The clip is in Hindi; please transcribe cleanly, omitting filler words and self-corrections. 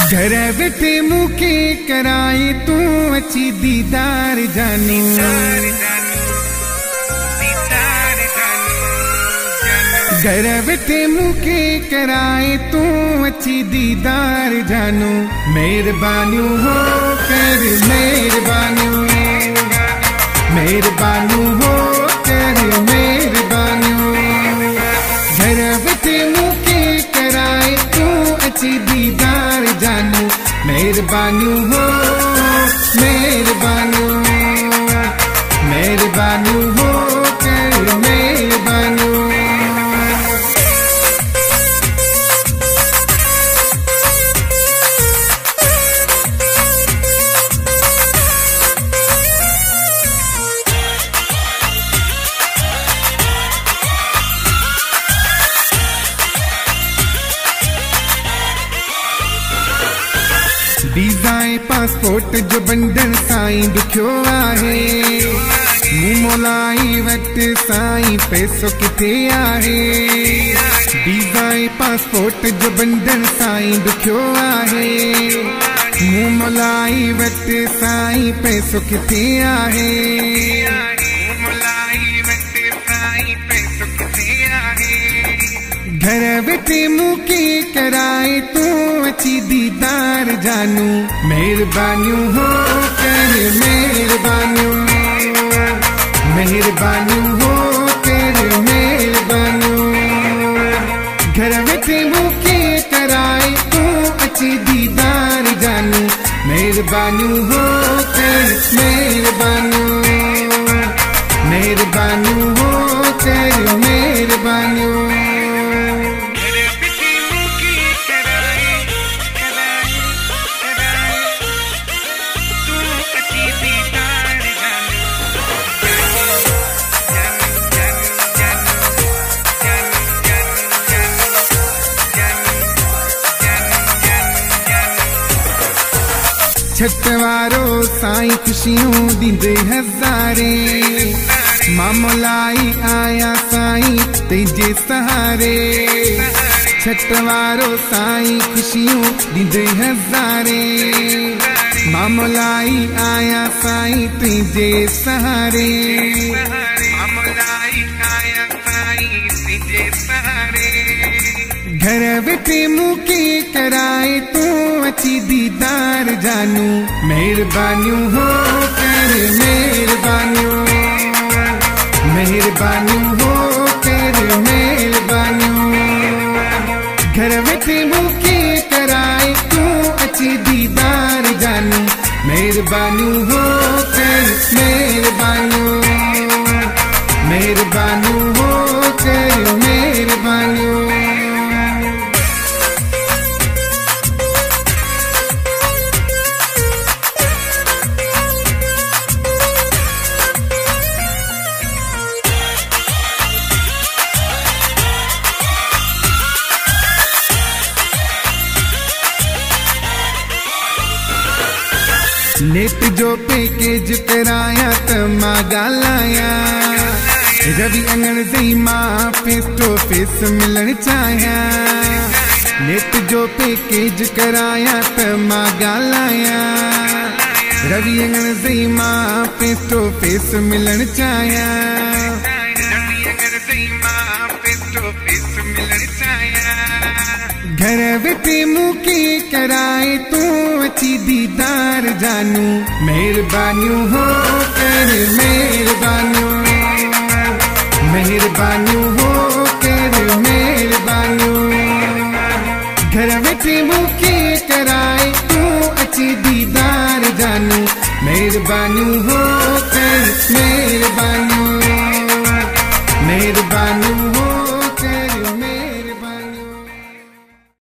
घर बिठे मुके कराए तू अची दीदार जानू। घर बिठे मुके कराए तू अची दीदार जानू। मेहरबानी हो कर मेहरबानी, मेहरबानी हो कर मेहरबानी। घर बिठे मुके कराए तू अची दीदार जानू। मेहरबानी हो मेहरबानी, मेहरबानी हो कर मेहरबानी। वीज़ा पासपोर्ट जो बंडल साईं दुखियो आहे। मूं मोलाई वट साईं पैसो किथे आहे। वीज़ा पासपोर्ट जो बंडल साईं दुखियो आहे। मूं मोलाई वट साईं पैसो किथे आहे। घर बिठे मुके कराए तू अची दीदार जानू। मेहरबानी हो कर मेहरबानी, मेहरबानी हो कर मेहरबानी। घर बिठे मुके कराए तू अची दीदार जानू। मेहरबानी हो कर मेहरबानी, मेहरबानी हो कर मेहरबानी। छतवारो साईं खुशियों दींदे हज़ारे। मामलाई आया साईं तेजे सहारे। छतवारो साईं खुशियों दींदे हज़ारे। मामलाई आया साईं तेजे सहारे। मामलाई आया साईं तेजे सहारे। घर बिठे मुके कराए तू अची दीदार जानू। मेहरबानी हो कर मेहरबानी, मेहरबानी हो कर मेहरबानी। घर बिठे मुके कराए तू अची दीदार जानू। मेहरबानी हो कर मेहरबानी, मेहरबानी हो कर मेहरबानी। नेट जो पैकेज कराया त मां ॻाल्हाया। रवि अंगण से मां फेस टू फेस मिलण चाहिया। नेट जो पैकेज कराया त मां ॻाल्हाया। रवि अंगण से मां फेस टू फेस मिलण चाहिया। घर बिठे मुके कराए तू अची दीदार जानू। मेहरबानी हो कर मेहरबानी, मेहरबानी हो कर मेहरबानी। घर बिठे मुके कराए तू अची दीदार जानू। मेहरबानी हो कर मेहरबानी, मेहरबानी।